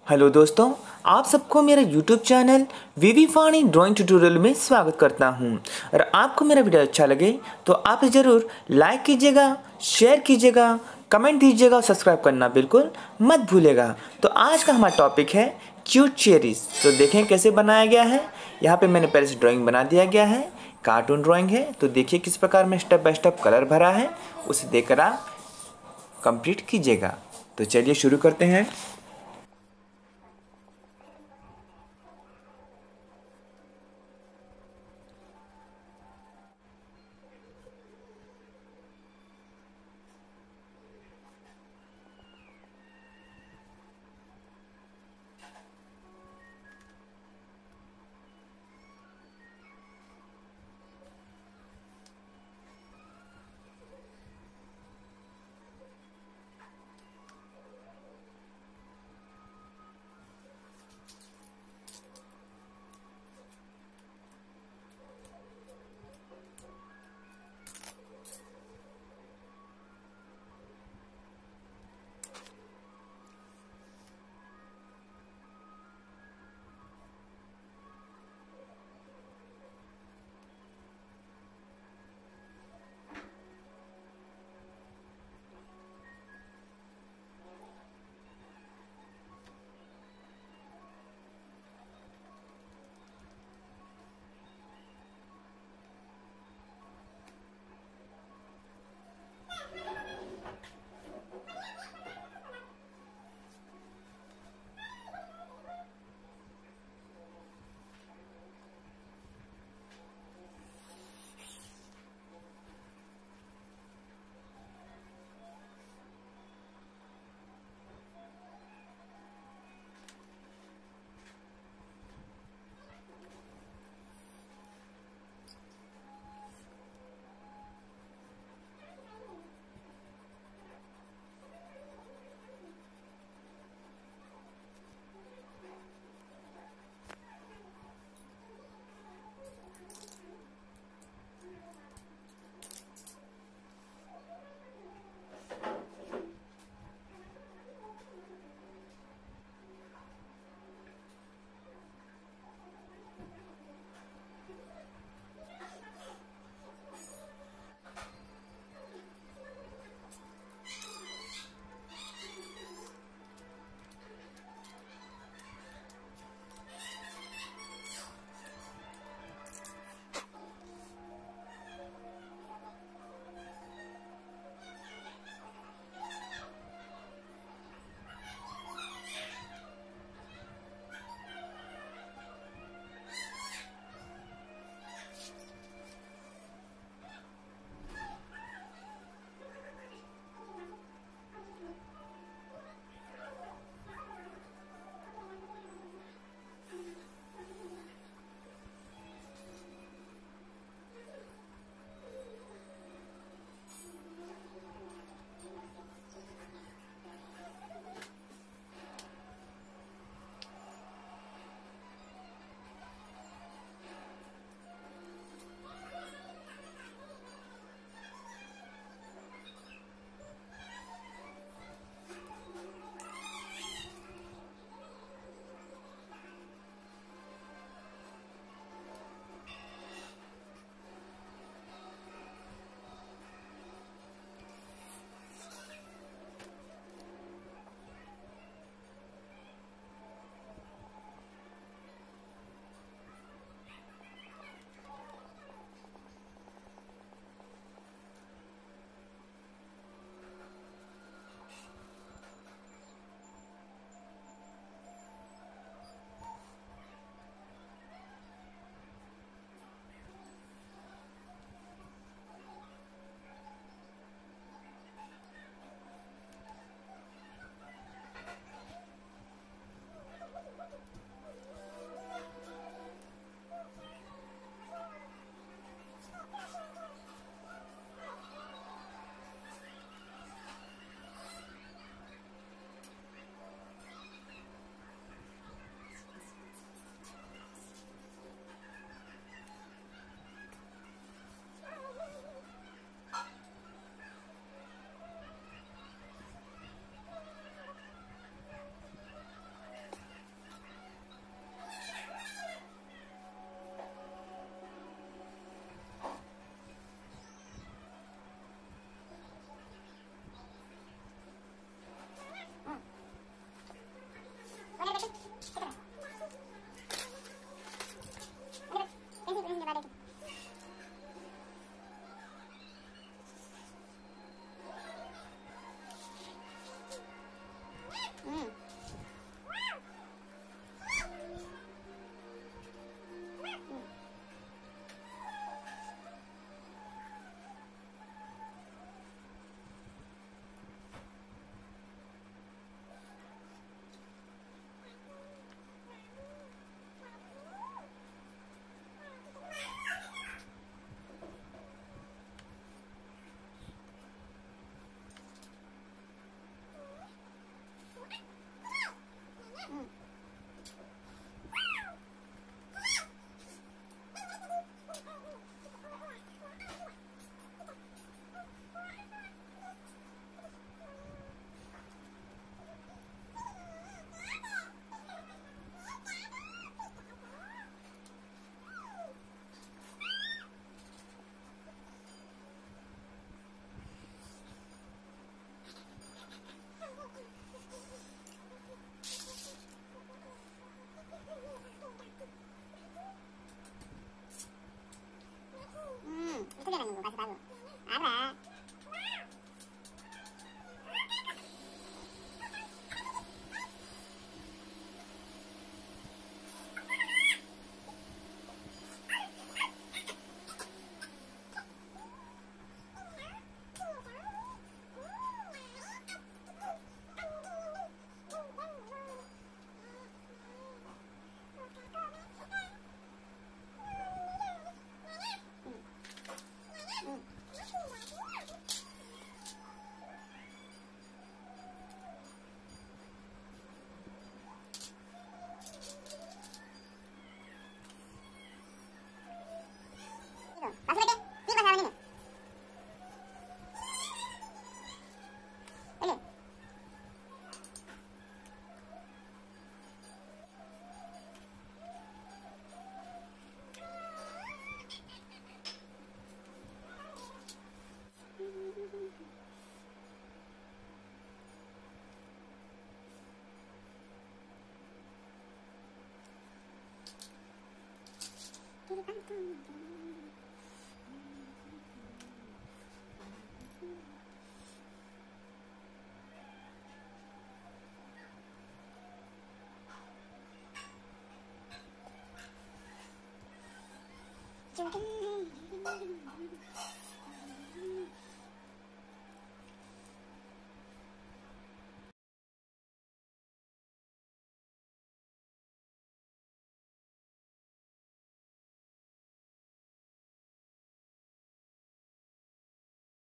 Hello दोस्तों, आप सबको मेरे YouTube चैनल वीवी फानी ड्राइंग ट्यूटोरियल में स्वागत करता हूं। और आपको मेरा वीडियो अच्छा लगे तो आप ज़रूर लाइक कीजिएगा, शेयर कीजिएगा, कमेंट दीजिएगा और सब्सक्राइब करना बिल्कुल मत भूलिएगा। तो आज का हमारा टॉपिक है क्यूट चेरीज। तो देखें कैसे बनाया गया है। यहाँ पे मैंने पहले से ड्राइंग बना दिया गया है, कार्टून ड्राइंग है। तो देखिए किस प्रकार में स्टेप बाय स्टेप कलर भरा है, उसे देखकर आप कंप्लीट कीजिएगा। तो चलिए शुरू करते हैं।